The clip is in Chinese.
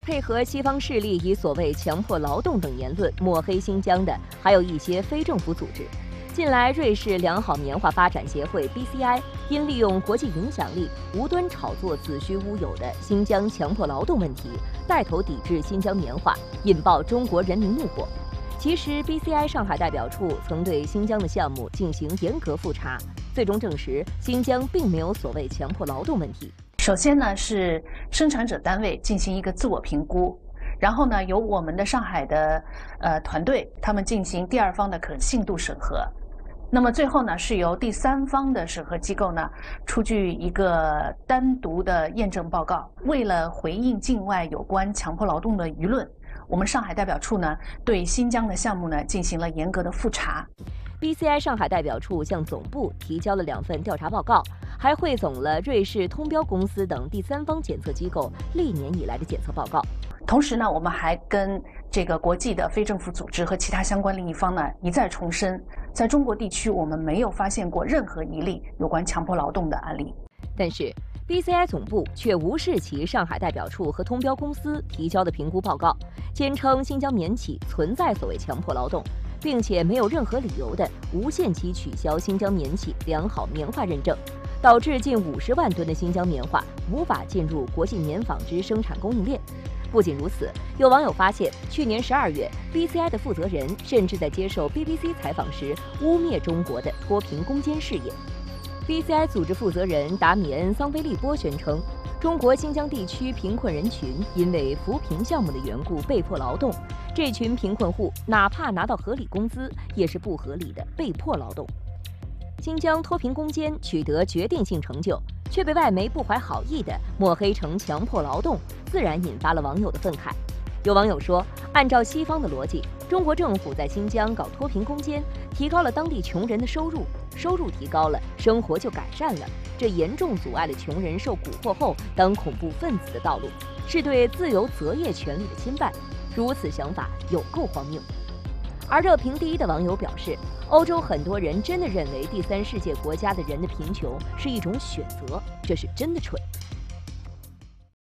配合西方势力以所谓强迫劳动等言论抹黑新疆的，还有一些非政府组织。近来，瑞士良好棉花发展协会 （BCI） 因利用国际影响力，无端炒作子虚乌有的新疆强迫劳动问题，带头抵制新疆棉花，引爆中国人民怒火。其实 ，BCI 上海代表处曾对新疆的项目进行严格复查，最终证实新疆并没有所谓强迫劳动问题。 首先呢，是生产者单位进行一个自我评估，然后呢，由我们的上海的团队他们进行第二方的可信度审核。那么最后呢，是由第三方的审核机构呢出具一个单独的验证报告。为了回应境外有关强迫劳动的舆论，我们上海代表处呢对新疆的项目呢进行了严格的复查。 BCI 上海代表处向总部提交了2份调查报告，还汇总了瑞士通标公司等第三方检测机构历年以来的检测报告。 同时呢，我们还跟这个国际的非政府组织和其他相关利益方呢一再重申，在中国地区我们没有发现过任何一例有关强迫劳动的案例。 但是 BCI 总部却无视其上海代表处和通标公司提交的评估报告，坚称新疆棉企存在所谓强迫劳动，并且没有任何理由的无限期取消新疆棉企良好棉花认证，导致近50万吨的新疆棉花无法进入国际棉纺织生产供应链。不仅如此，有网友发现，去年12月 ，BCI 的负责人甚至在接受 BBC 采访时污蔑中国的脱贫攻坚事业。BCI 组织负责人达米恩·桑菲利波宣称，中国新疆地区贫困人群因为扶贫项目的缘故被迫劳动，这群贫困户哪怕拿到合理工资，也是不合理的被迫劳动。新疆脱贫攻坚取得决定性成就，却被外媒不怀好意地抹黑成强迫劳动，自然引发了网友的愤慨。有网友说，按照西方的逻辑，中国政府在新疆搞脱贫攻坚，提高了当地穷人的收入，收入提高了，生活就改善了，这严重阻碍了穷人受蛊惑后当恐怖分子的道路，是对自由择业权利的侵犯。如此想法有够荒谬。而热评第一的网友表示，欧洲很多人真的认为第三世界国家的人的贫穷是一种选择，这是真的蠢。